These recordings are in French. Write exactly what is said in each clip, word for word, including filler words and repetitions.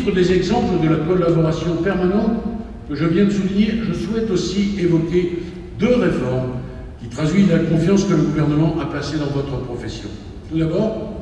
titre des exemples de la collaboration permanente que je viens de souligner, je souhaite aussi évoquer deux réformes qui traduisent la confiance que le gouvernement a placée dans votre profession. Tout d'abord,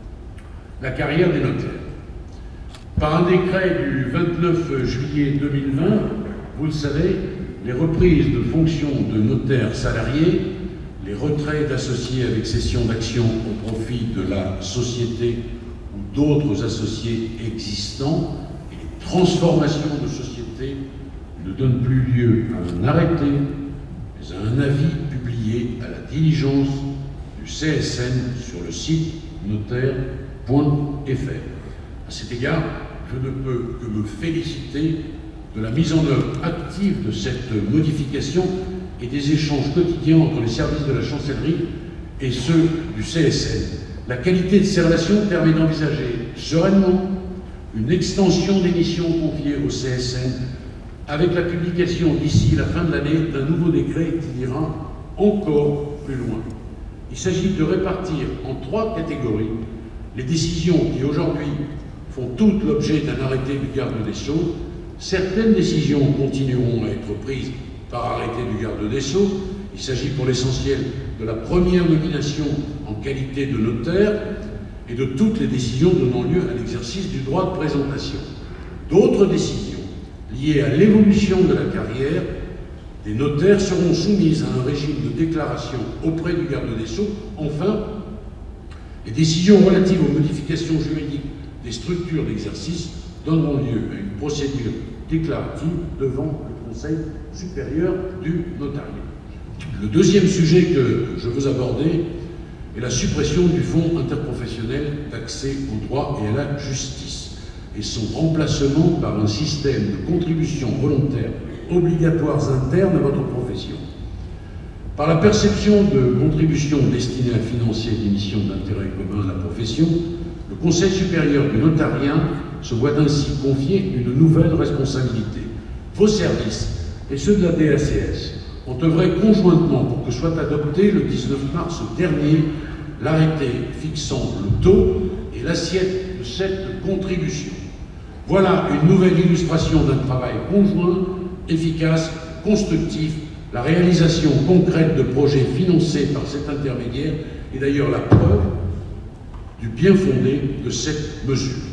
la carrière des notaires. Par un décret du vingt-neuf juillet deux mille vingt, vous le savez, les reprises de fonctions de notaires salariés, les retraits d'associés avec cession d'actions au profit de la société ou d'autres associés existants et les transformations de sociétés ne donnent plus lieu à un arrêté, mais à un avis publié à la diligence du C S N sur le site notaire point F R. À cet égard, je ne peux que me féliciter de la mise en œuvre active de cette modification et des échanges quotidiens entre les services de la chancellerie et ceux du C S N. La qualité de ces relations permet d'envisager sereinement une extension des missions confiées au C S N avec la publication d'ici la fin de l'année d'un nouveau décret qui ira encore plus loin. Il s'agit de répartir en trois catégories les décisions qui aujourd'hui font toutes l'objet d'un arrêté du garde des Sceaux. Certaines décisions continueront à être prises par arrêté du garde des Sceaux. Il s'agit pour l'essentiel de la première nomination en qualité de notaire et de toutes les décisions donnant lieu à l'exercice du droit de présentation. D'autres décisions liées à l'évolution de la carrière des notaires seront soumises à un régime de déclaration auprès du garde des Sceaux. Enfin, les décisions relatives aux modifications juridiques des structures d'exercice donneront lieu à une procédure déclarative devant le Conseil supérieur du notariat. Le deuxième sujet que je veux aborder est la suppression du Fonds interprofessionnel d'accès au droit et à la justice et son remplacement par un système de contributions volontaires obligatoires internes à votre profession. Par la perception de contributions destinées à financer des missions d'intérêt commun à la profession, le Conseil supérieur du notariat se voit ainsi confier une nouvelle responsabilité. Vos services et ceux de la D A C S ont œuvré conjointement pour que soit adopté le dix-neuf mars dernier l'arrêté fixant le taux et l'assiette de cette contribution. Voilà une nouvelle illustration d'un travail conjoint, efficace, constructif. La réalisation concrète de projets financés par cet intermédiaire est d'ailleurs la preuve du bien fondé de cette mesure.